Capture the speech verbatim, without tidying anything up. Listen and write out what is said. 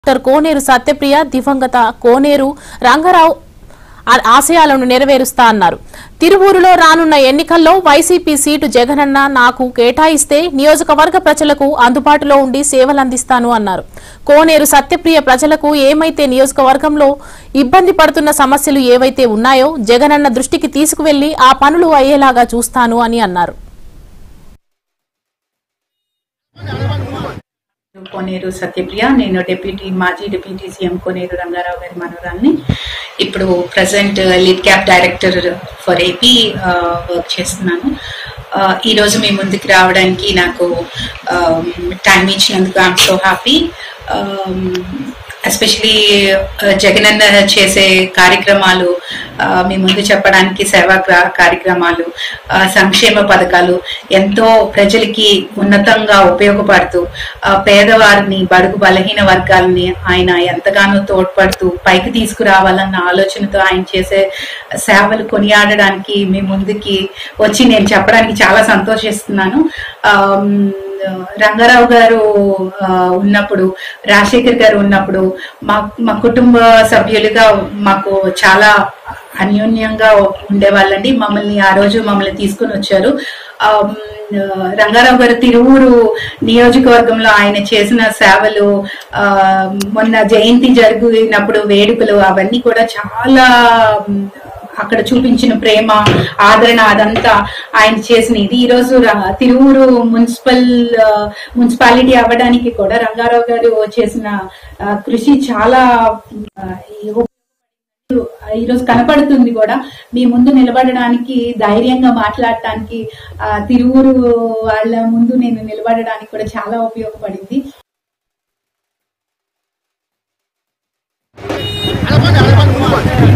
Doctor కోనేరు సత్యప్రియ దివంగత కోనేరు రంగారావు ఆశయాలను నెరవేరుస్తా అన్నారు. తిరువూరులో రానున్న ఎన్నికల్లో వైసీపీ సీటు జగనన్న నాకు కేటాయిస్తే నియోజకవర్గ ప్రజలకు అందుబాటులో ఉండి సేవలందిస్తాను అన్నారు. కోనేరు సత్యప్రియ ప్రజలకు ఏమైతే నియోజకవర్గంలో ఇబ్బంది పడుతున్న సమస్యలు ఏవైతే ఉన్నాయో జగనన్న దృష్టికి తీసుకువెళ్లి ఆ పనులు అయ్యేలాగా చూస్తాను అని అన్నారు. కోనేరు సత్యప్రియ, నేను డిప్యూటీ మాజీ డిప్యూటీ సీఎం కోనేరు రంగారావు గారి మనవరాల్ని. ఇప్పుడు present lead cap director for AP work చేస్తున్నాను. ఈ రోజు మీ ముందుకు రావడానికి నాకు టైం ఇచ్చినందుకు I'm so happy. Especially Jagananna చేసే కార్యక్రమాలు మీ ముందు చెప్పడానికి, సేవా కార్యక్రమాలు, సంక్షేమ పథకాలు ఎంతో ప్రజలకి ఉన్నతంగా ఉపయోగపడుతూ పేదవారిని, బడుగు బలహీన వర్గాలని ఆయన ఎంతగానో తోడ్పడుతూ పైకి తీసుకురావాలన్న ఆలోచనతో ఆయన చేసే సేవలు కొనియాడడానికి మీ ముందుకి వచ్చి నేను చెప్పడానికి చాలా సంతోషిస్తున్నాను. రంగారావు గారు ఉన్నప్పుడు, రాజశేఖర్ గారు ఉన్నప్పుడు మా మా కుటుంబ సభ్యులుగా మాకు చాలా అన్యోన్యంగా ఉండేవాళ్ళండి. మమ్మల్ని ఆ రోజు మమ్మల్ని తీసుకుని వచ్చారు. రంగారావు గారు తిరువూరు నియోజకవర్గంలో ఆయన చేసిన సేవలు, మొన్న జయంతి జరిగినప్పుడు వేడుకలు, అవన్నీ కూడా చాలా అక్కడ చూపించిన ప్రేమ, ఆదరణ, అదంతా ఆయన చేసిన ఇది. ఈ రోజు తిరువూరు మున్సిపల్ మున్సిపాలిటీ అవ్వడానికి కూడా రంగారావు గారు చేసిన కృషి చాలా ఈరోజు కనపడుతుంది కూడా. మీ ముందు నిలబడడానికి, ధైర్యంగా మాట్లాడటానికి, ఆ తిరువూరు వాళ్ళ ముందు నేను నిలబడడానికి కూడా చాలా ఉపయోగపడింది. అలా